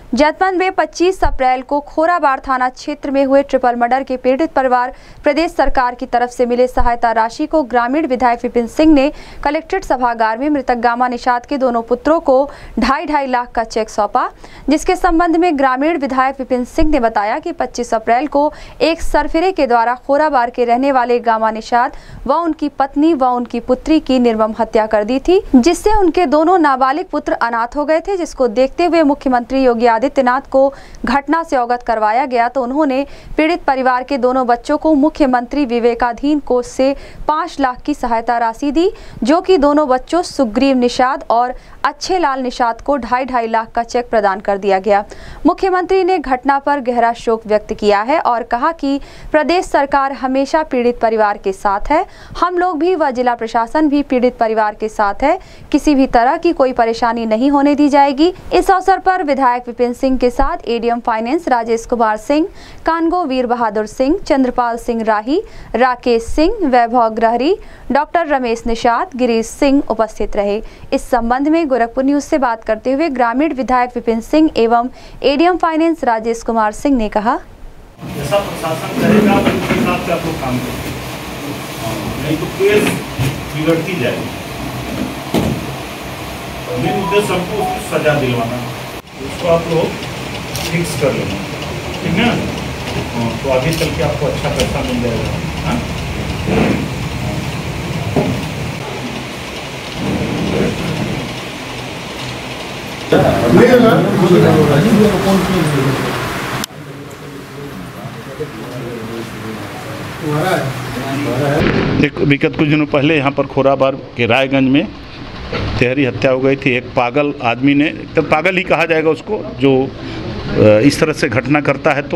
जनपद में 25 अप्रैल को खोराबार थाना क्षेत्र में हुए ट्रिपल मर्डर के पीड़ित परिवार प्रदेश सरकार की तरफ से मिले सहायता राशि को ग्रामीण विधायक विपिन सिंह ने कलेक्ट्रेट सभागार में मृतक गामा निषाद के दोनों पुत्रों को 2.5 लाख का चेक सौंपा, जिसके संबंध में ग्रामीण विधायक विपिन सिंह ने बताया कि 25 अप्रैल को एक सरफिरे के द्वारा खोराबार के रहने वाले गामा निषाद व उनकी पत्नी व उनकी पुत्री की निर्मम हत्या कर दी थी, जिससे उनके दोनों नाबालिग पुत्र अनाथ हो गए थे। जिसको देखते हुए मुख्यमंत्री योगी आदित्यनाथ को घटना से अवगत करवाया गया तो उन्होंने पीड़ित परिवार के दोनों बच्चों को मुख्यमंत्री विवेकाधीन कोष से 5 लाख की सहायता राशि दी, जो कि दोनों बच्चों सुग्रीव निषाद और अच्छे लाल निषाद को 2.5 लाख का चेक प्रदान कर दिया गया। मुख्यमंत्री ने घटना पर गहरा शोक व्यक्त किया है और कहा कि प्रदेश सरकार हमेशा पीड़ित परिवार के साथ है। हम लोग भी व जिला प्रशासन भी पीड़ित परिवार के साथ है। किसी भी तरह की कोई परेशानी नहीं होने दी जाएगी। इस अवसर पर विधायक विपिन सिंह के साथ एडीएम फाइनेंस राजेश कुमार सिंह, कानगो वीर बहादुर सिंह, चंद्रपाल सिंह राही, राकेश सिंह, वैभव ग्रहरी, डॉक्टर रमेश निषाद, गिरीश सिंह उपस्थित रहे। इस संबंध में गोरखपुर न्यूज से बात करते हुए ग्रामीण विधायक विपिन सिंह एवं एडीएम फाइनेंस राजेश कुमार सिंह ने कहा, जैसा प्रशासन करेगा उसके हिसाब से आप लोग काम करेंगे, नहीं तो केस बिगड़ती जाएगी। मेन उद्देश्य हमको उसकी सजा दिलवाना, उसको आप लोग फिक्स कर लेना, ठीक है ना? तो आगे चल के आपको अच्छा पैसा मिल जाएगा। एक विगत कुछ दिनों पहले यहाँ पर खोराबार के रायगंज में तेहरी हत्या हो गई थी। एक पागल आदमी ने, तो पागल ही कहा जाएगा उसको, जो इस तरह से घटना करता है। तो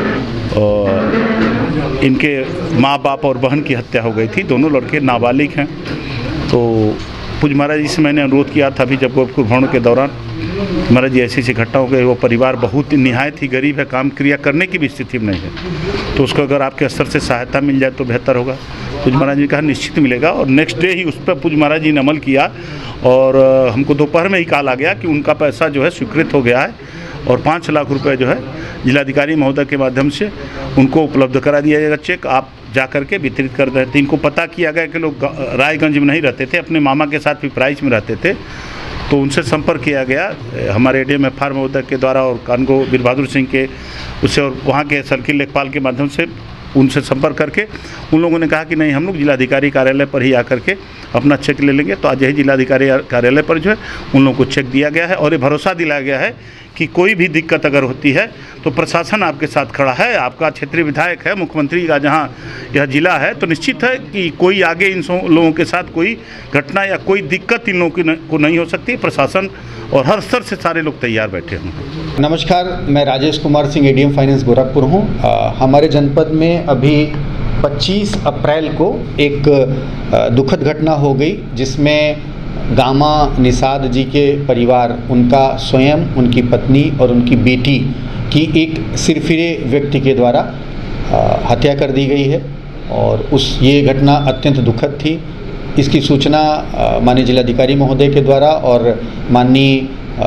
इनके माँ बाप और बहन की हत्या हो गई थी। दोनों लड़के नाबालिग हैं। तो पूज्य महाराज जी से मैंने अनुरोध किया था अभी जब गोरखपुर भ्रमण के दौरान, महाराज जी ऐसी घटना हो गई, वो परिवार बहुत निहायत ही गरीब है, काम क्रिया करने की भी स्थिति में नहीं है, तो उसको अगर आपके स्तर से सहायता मिल जाए तो बेहतर होगा। पूज्य महाराज जी ने कहा निश्चित मिलेगा, और नेक्स्ट डे ही उस पर पूज्य महाराज जी ने अमल किया और हमको दोपहर में ही कॉल आ गया कि उनका पैसा जो है स्वीकृत हो गया है और 5 लाख रुपये जो है जिलाधिकारी महोदय के माध्यम से उनको उपलब्ध करा दिया जाएगा। चेक आप जा कर के वितरित कर रहे थे। इनको पता किया गया कि लोग रायगंज में नहीं रहते थे, अपने मामा के साथ पिपराइच में रहते थे, तो उनसे संपर्क किया गया हमारे एडीएम एफआर महोदय के द्वारा और कानगो वीर बहादुर सिंह के उससे और वहाँ के सर्किल लेखपाल के माध्यम से उनसे संपर्क करके उन लोगों ने कहा कि नहीं, हम लोग जिलाधिकारी कार्यालय पर ही आकर के अपना चेक ले लेंगे। तो आज यही जिलाधिकारी कार्यालय पर जो है उन लोगों को चेक दिया गया है और ये भरोसा दिलाया गया है कि कोई भी दिक्कत अगर होती है तो प्रशासन आपके साथ खड़ा है। आपका क्षेत्रीय विधायक है, मुख्यमंत्री का जहां यह जिला है, तो निश्चित है कि कोई आगे इन लोगों के साथ कोई घटना या कोई दिक्कत इन लोगों को नहीं हो सकती। प्रशासन और हर स्तर से सारे लोग तैयार बैठे हैं। नमस्कार, मैं राजेश कुमार सिंह, एडीएम फाइनेंस गोरखपुर हूँ। हमारे जनपद में अभी 25 अप्रैल को एक दुखद घटना हो गई, जिसमें गामा निषाद जी के परिवार, उनका स्वयं, उनकी पत्नी और उनकी बेटी की एक सिरफिरे व्यक्ति के द्वारा हत्या कर दी गई है। और ये घटना अत्यंत दुखद थी। इसकी सूचना माननीय जिलाधिकारी महोदय के द्वारा और माननीय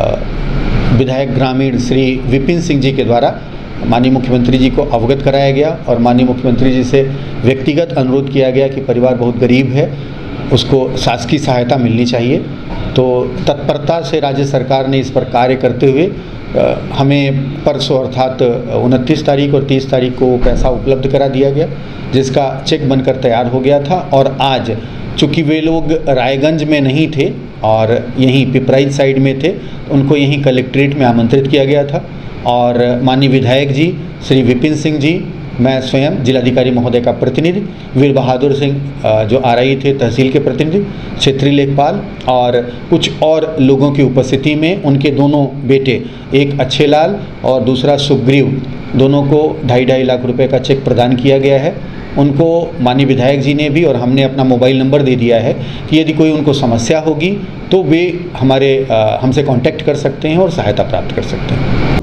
विधायक ग्रामीण श्री विपिन सिंह जी के द्वारा माननीय मुख्यमंत्री जी को अवगत कराया गया और माननीय मुख्यमंत्री जी से व्यक्तिगत अनुरोध किया गया कि परिवार बहुत गरीब है, उसको शासकीय सहायता मिलनी चाहिए। तो तत्परता से राज्य सरकार ने इस पर कार्य करते हुए हमें परसों अर्थात 29 तारीख और 30 तारीख को पैसा उपलब्ध करा दिया गया, जिसका चेक बनकर तैयार हो गया था। और आज चूँकि वे लोग रायगंज में नहीं थे और यहीं पिपराइच साइड में थे, उनको यहीं कलेक्ट्रेट में आमंत्रित किया गया था और माननीय विधायक जी श्री विपिन सिंह जी, मैं स्वयं जिलाधिकारी महोदय का प्रतिनिधि, वीर बहादुर सिंह जो आरआई थे तहसील के प्रतिनिधि, क्षेत्रीय लेखपाल और कुछ और लोगों की उपस्थिति में उनके दोनों बेटे, एक अच्छे लाल और दूसरा सुग्रीव, दोनों को 2.5 लाख रुपए का चेक प्रदान किया गया है। उनको माननीय विधायक जी ने भी और हमने अपना मोबाइल नंबर दे दिया है कि यदि कोई उनको समस्या होगी तो वे हमसे कांटेक्ट कर सकते हैं और सहायता प्राप्त कर सकते हैं।